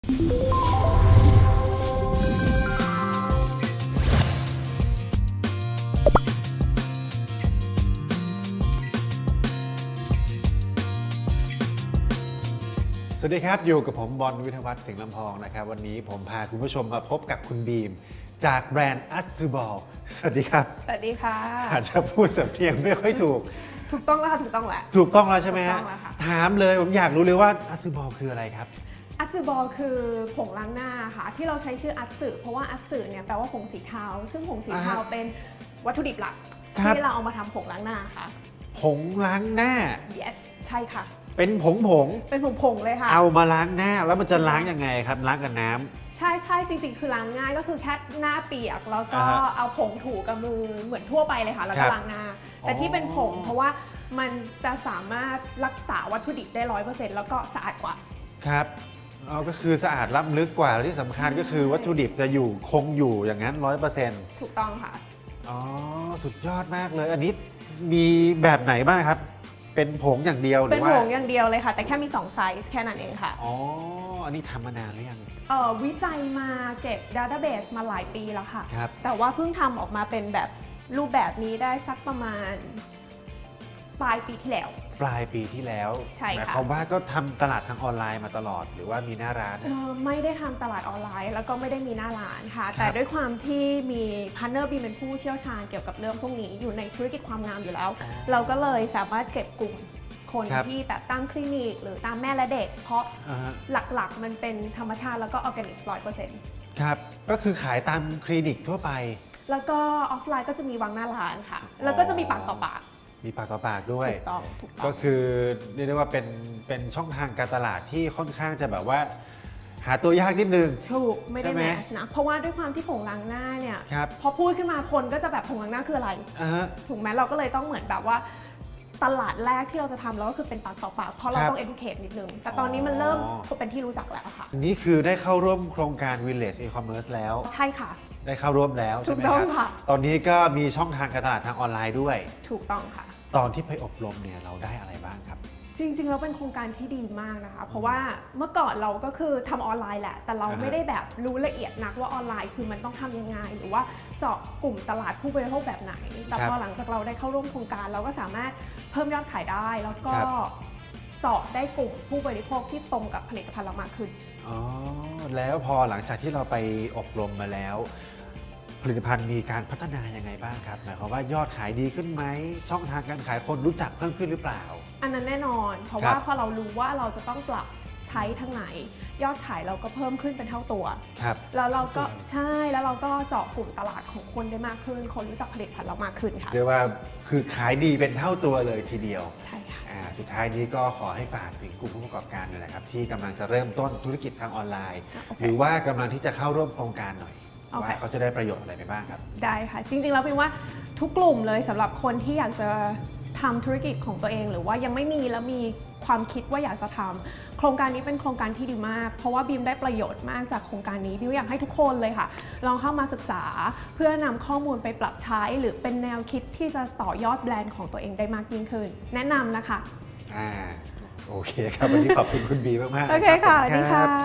สวัสดีครับอยู่กับผมบอลวิทยวัฒน์สิงห์ลำพองนะครับวันนี้ผมพาคุณผู้ชมมาพบกับคุณบีมจากแบรนด์อัสซูบอลสวัสดีครับสวัสดีค่ะอาจจะพูดสำเนียงไม่ค่อยถูกต้องแล้วค่ะถูกต้องแหละถูกต้องแล้วใช่ไหมฮะถามเลยผมอยากรู้เลยว่าอัสซูบอลคืออะไรครับอัสซูบอลคือผงล้างหน้าค่ะที่เราใช้ชื่ออัสสึเพราะว่าอัสสึเนี่ยแปลว่าผงสีเทาซึ่งผงสีเทาเป็นวัตถุดิบหลักที่เราเอามาทำผงล้างหน้าค่ะผงล้างหน้า yes ใช่ค่ะเป็นผงเป็นผงเลยค่ะเอามาล้างหน้าแล้วมันจะล้างยังไงครับล้างกับน้ำใช่จริงๆคือล้างง่ายก็คือแค่หน้าเปียกแล้วก็เอาผงถูกับมือเหมือนทั่วไปเลยค่ะแล้วก็ล้างหน้าแต่ที่เป็นผงเพราะว่ามันจะสามารถรักษาวัตถุดิบได้ 100% แล้วก็สะอาดกว่าครับก็คือสะอาดล้ำลึกกว่าและที่สำคัญก็คือวัตถุดิบจะอยู่คงอยู่อย่างนั้น 100% ถูกต้องค่ะสุดยอดมากเลยอันนี้มีแบบไหนบ้างครับเป็นผงอย่างเดียวหรือว่าเป็นผงอย่างเดียวเลยค่ะแต่แค่มี2ไซส์แค่นั้นเองค่ะอันนี้ทำมานานหรือยังวิจัยมาเก็บ Database มาหลายปีแล้วค่ะครับแต่ว่าเพิ่งทำออกมาเป็นแบบรูปแบบนี้ได้สักประมาณปลายปีที่แล้วใช่ค่ะหมายความว่าก็ทำตลาดทางออนไลน์มาตลอดหรือว่ามีหน้าร้านไม่ได้ทำตลาดออนไลน์แล้วก็ไม่ได้มีหน้าร้านค่ะแต่ด้วยความที่มีพาร์ทเนอร์บีเป็นผู้เชี่ยวชาญเกี่ยวกับเรื่องพวกนี้อยู่ในธุรกิจความงามอยู่แล้วเราก็เลยสามารถเก็บกลุ่มคนที่แบบตั้งคลินิกหรือตามแม่และเด็กเพราะหลักๆมันเป็นธรรมชาติแล้วก็ออร์แกนิก 100% ครับก็คือขายตามคลินิกทั่วไปแล้วก็ออฟไลน์ก็จะมีวางหน้าร้านค่ะแล้วก็จะมีปากต่อปากมีปากต่อปากด้วยถูกต้องก็คือเรียกได้ว่าเป็นช่องทางการตลาดที่ค่อนข้างจะแบบว่าหาตัวยากนิดนึงถูกไม่ได้แมสนะเพราะว่าด้วยความที่ผงล้างหน้าเนี่ยพอพูดขึ้นมาคนก็จะแบบผงล้างหน้าคืออะไรถูกไหมเราก็เลยต้องเหมือนแบบว่าตลาดแรกที่เราจะทำแล้วก็คือเป็นปากต่อปากเพราะเราต้อง educate นิดนึงแต่ตอนนี้มันเริ่มเป็นที่รู้จักแล้วค่ะนี่คือได้เข้าร่วมโครงการ Village e-commerce แล้วใช่ค่ะได้เข้าร่วมแล้วใช่ไหมครับตอนนี้ก็มีช่องทางการตลาดทางออนไลน์ด้วยถูกต้องค่ะตอนที่ไปอบรมเนี่ยเราได้อะไรบ้างครับจริงๆแล้วเป็นโครงการที่ดีมากนะคะเพราะว่าเมื่อก่อนเราก็คือทำออนไลน์แหละแต่เราไม่ได้แบบรู้ละเอียดนักว่าออนไลน์คือมันต้องทำยังไงหรือว่าเจาะกลุ่มตลาดผู้บริโภคแบบไหนแต่พอหลังจากเราได้เข้าร่วมโครงการเราก็สามารถเพิ่มยอดขายได้แล้วก็เจาะได้กลุ่มผู้บริโภคที่ตรงกับผลิตภัณฑ์เรามากขึ้นแล้วพอหลังจากที่เราไปอบรมมาแล้วผลิตภัณฑ์มีการพัฒนายังไงบ้างครับหมายความว่ายอดขายดีขึ้นไหมช่องทางการขายคนรู้จักเพิ่มขึ้นหรือเปล่าอันนั้นแน่นอนเพราะว่าพอเรารู้ว่าเราจะต้องปรับใช้ทางไหนยอดขายเราก็เพิ่มขึ้นเป็นเท่าตัวแล้วเราก็ใช่แล้วเราก็เจาะกลุ่มตลาดของคนได้มากขึ้นคนรู้จักผลิตภัณฑ์เรามากขึ้นค่ะเรียกว่าคือขายดีเป็นเท่าตัวเลยทีเดียวใช่ค่ะสุดท้ายนี้ก็ขอให้ฝากถึงกลุ่มผู้ประกอบการเลยนะครับที่กำลังจะเริ่มต้นธุรกิจทางออนไลน์หรือว่ากำลังที่จะเข้าร่วมโครงการหน่อยว่าเขาจะได้ประโยชน์อะไรไปบ้างครับได้ค่ะจริงๆแล้วเป็นว่าทุกกลุ่มเลยสำหรับคนที่อยากจะทำธุรกิจของตัวเองหรือว่ายังไม่มีแล้วมีความคิดว่าอยากจะทำโครงการนี้เป็นโครงการที่ดีมากเพราะว่าบีมได้ประโยชน์มากจากโครงการนี้บีมอยากให้ทุกคนเลยค่ะลองเข้ามาศึกษาเพื่อนำข้อมูลไปปรับใช้หรือเป็นแนวคิดที่จะต่อยอดแบรนด์ของตัวเองได้มากยิ่งขึ้นแนะนำนะคะโอเคครับวันนี้ขอบคุณคุณบีมากๆโอเคค่ะสวัสดีค่ะ